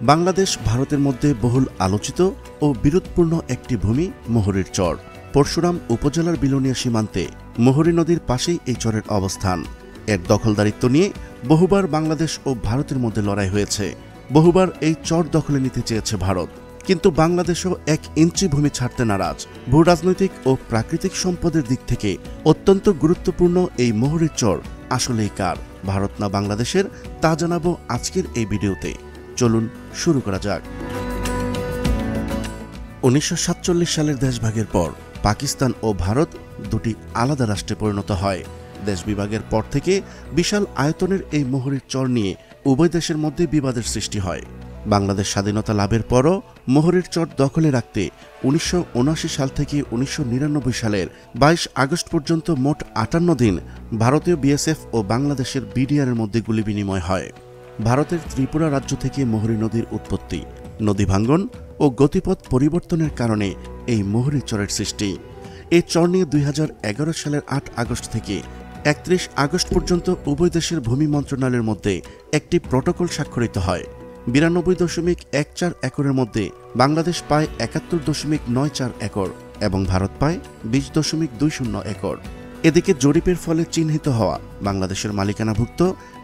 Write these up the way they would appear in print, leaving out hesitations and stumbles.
বাংলাদেশ ভারতের মধ্যে বহুল আলোচিত ও বিরোধপূর্ণ একটি ভূমি মহুরির চর। পরশুরাম উপজেলার বিলোনিয়া সীমান্তে মহুরী নদীর পাশেই এই চরের অবস্থান। এর দখলদারিত্ব নিয়ে বহুবার বাংলাদেশ ও ভারতের মধ্যে লড়াই হয়েছে। বহুবার এই চর দখলে নিতে চেয়েছে ভারত, কিন্তু বাংলাদেশও 1 ইঞ্চি ভূমি ছাড়তে নারাজ। ভূ রাজনৈতিক ও প্রাকৃতিক সম্পদের দিক থেকে অত্যন্ত গুরুত্বপূর্ণ এই মহুরির চর আসলেই কার, ভারত না বাংলাদেশের, তা জানাবো আজকের এই ভিডিওতে। চলুন শুরু করা যাক। 1947 সালের দেশভাগের পর পাকিস্তান ও ভারত দুটি আলাদা রাষ্ট্রে পরিণত হয়। দেশ বিভাগের পর থেকে বিশাল আয়তনের এই মহুরির চর নিয়ে উভয় দেশের মধ্যে বিবাদের সৃষ্টি হয়। বাংলাদেশ স্বাধীনতা লাভের পরও মহুরির চর দখলে রাখতে 1979 সাল থেকে 1999 সালের 22 আগস্ট পর্যন্ত মোট 58 দিন ভারতীয় বিএসএফ ও বাংলাদেশের বিডিআরের মধ্যে গুলি বিনিময় হয়। ভারতের ত্রিপুরা রাজ্য থেকে মহুরী নদীর উৎপত্তি, নদী ভাঙ্গন ও গতিপথ পরিবর্তনের কারণে এই মহুরী চরের সৃষ্টি। এই চর নিয়ে 2011 সালের 8 আগস্ট থেকে 31 আগস্ট পর্যন্ত উভয় দেশের ভূমি মন্ত্রণালয়ের মধ্যে একটি প্রটোকল স্বাক্ষরিত হয়। 92.14 একরের মধ্যে বাংলাদেশ পায় 71.94 একর এবং ভারত পায় 20.20 একর। এদিকে জরিপের ফলে চিহ্নিত হওয়া বাংলাদেশের মালিকানাভুক্ত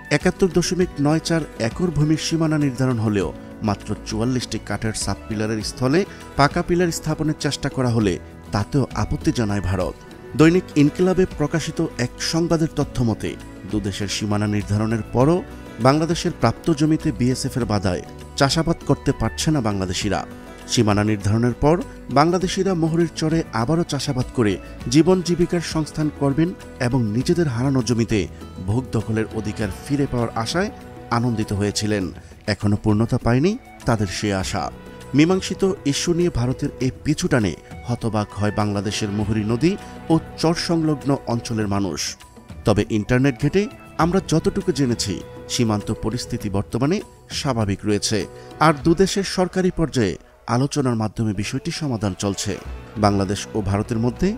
71.94 একর ভূমির সীমানা নির্ধারণ হলেও মাত্র 44টি কাঠের সাব পিলারের স্থলে পাকা পিলার স্থাপনের চেষ্টা করা হলে তাতেও আপত্তি জানায় ভারত। দৈনিক ইনকিলাবে প্রকাশিত এক সংবাদের তথ্য মতে দুদেশের সীমানা নির্ধারণের পরও বাংলাদেশের প্রাপ্ত জমিতে বিএসএফের বাধায় চাষাবাদ করতে পারছে না বাংলাদেশিরা। সীমানা নির্ধারণের পর বাংলাদেশিরা মহুরির চরে আবারও চাষাবাদ করে জীবন জীবিকার সংস্থান করবেন এবং নিজেদের হারানো জমিতে ভোগ দখলের অধিকার ফিরে পাওয়ার আশায় আনন্দিত হয়েছিলেন। এখনো পূর্ণতা পায়নি তাদের সে আশা। মীমাংসিত ইস্যু নিয়ে ভারতের এই পিছুটানে হতবাক হয় বাংলাদেশের মহুরী নদী ও চর সংলগ্ন অঞ্চলের মানুষ। তবে ইন্টারনেট ঘেটে আমরা যতটুকু জেনেছি সীমান্ত পরিস্থিতি বর্তমানে স্বাভাবিক রয়েছে, আর দুদেশের সরকারি পর্যায়ে আলোচনার মাধ্যমে বিষয়টি সমাধান চলছে। বাংলাদেশ ও ভারতের মধ্যে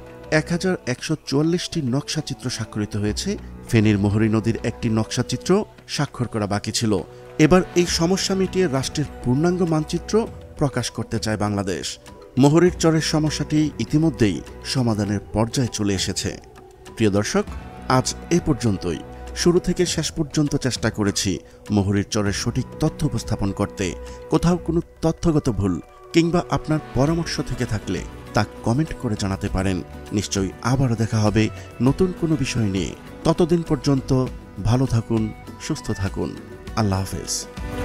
1144টি নকশাচিত্র স্বাক্ষরিত হয়েছে। ফেনীর মহুরী নদীর একটি নকশাচিত্র স্বাক্ষর করা বাকি ছিল। এবার এই সমস্যা মিটিয়ে রাষ্ট্রের পূর্ণাঙ্গ মানচিত্র প্রকাশ করতে চায় বাংলাদেশ। মহুরির চরের সমস্যাটি ইতিমধ্যেই সমাধানের পর্যায়ে চলে এসেছে। প্রিয় দর্শক, আজ এ পর্যন্তই। শুরু থেকে শেষ পর্যন্ত চেষ্টা করেছি মহুরির চরের সঠিক তথ্য উপস্থাপন করতে। কোথাও কোনো তথ্যগত ভুল কিংবা আপনার পরামর্শ থেকে থাকলে তা কমেন্ট করে জানাতে পারেন। নিশ্চয়ই আবারও দেখা হবে নতুন কোনো বিষয় নিয়ে। ততদিন পর্যন্ত ভালো থাকুন, সুস্থ থাকুন। আল্লাহ হাফেজ।